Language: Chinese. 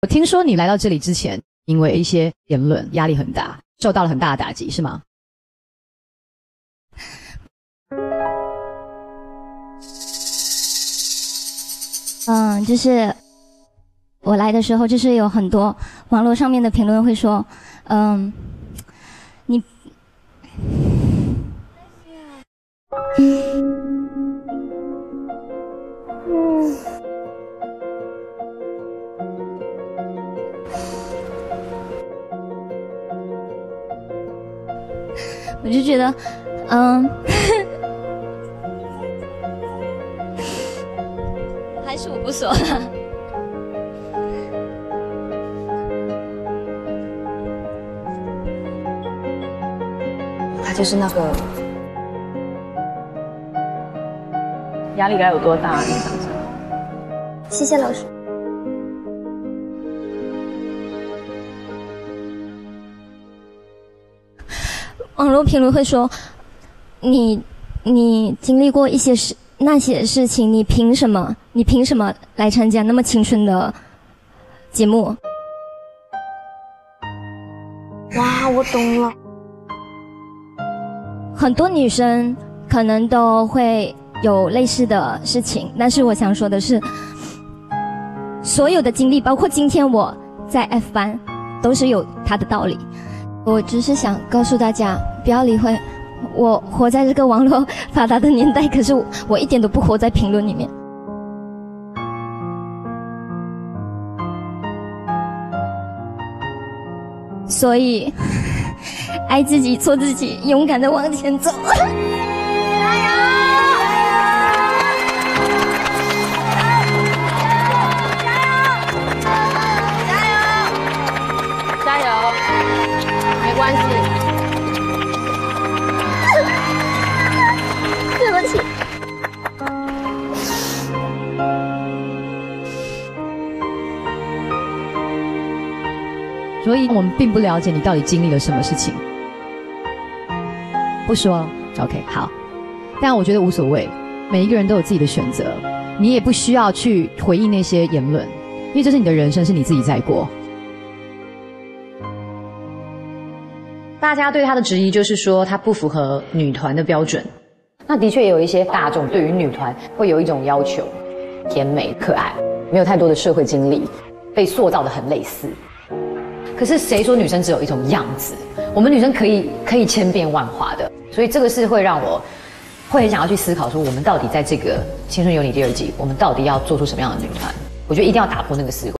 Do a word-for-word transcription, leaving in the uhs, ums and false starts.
我听说你来到这里之前，因为一些言论压力很大，受到了很大的打击，是吗？ 嗯，就是我来的时候，就是有很多网络上面的评论会说，嗯，你，嗯。我就觉得，嗯，还是我不说了。 他就是那个压力该有多大？你想想。 谢谢老师。 网络评论会说，你你经历过一些事，那些事情，你凭什么？你凭什么来参加那么青春的节目？ 哇，我懂了。 很多女生可能都会有类似的事情，但是我想说的是，所有的经历，包括今天我在 F 班，都是有它的道理。我只是想告诉大家，不要理会我活在这个网络发达的年代，可是 我, 我一点都不活在评论里面。所以，爱自己，做自己，勇敢的往前走。加油！ 加油！没关系。 对不起。 所以我们并不了解你到底经历了什么事情。不说 ，OK， 好。但我觉得无所谓，每一个人都有自己的选择，你也不需要去回应那些言论，因为这是你的人生，是你自己在过。大家对他的质疑就是说他不符合女团的标准。那的确也有一些大众对于女团会有一种要求，甜美可爱，没有太多的社会经历，被塑造得很类似。可是谁说女生只有一种样子？我们女生可以可以千变万化的，所以这个是会让我会很想要去思考说，我们到底在这个《青春有你》第二季，我们到底要做出什么样的女团？我觉得一定要打破那个思维。